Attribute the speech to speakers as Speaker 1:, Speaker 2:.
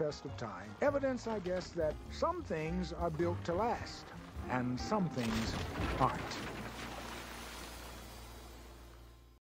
Speaker 1: test of time. Evidence, I guess, that some things are built to last, and some things aren't.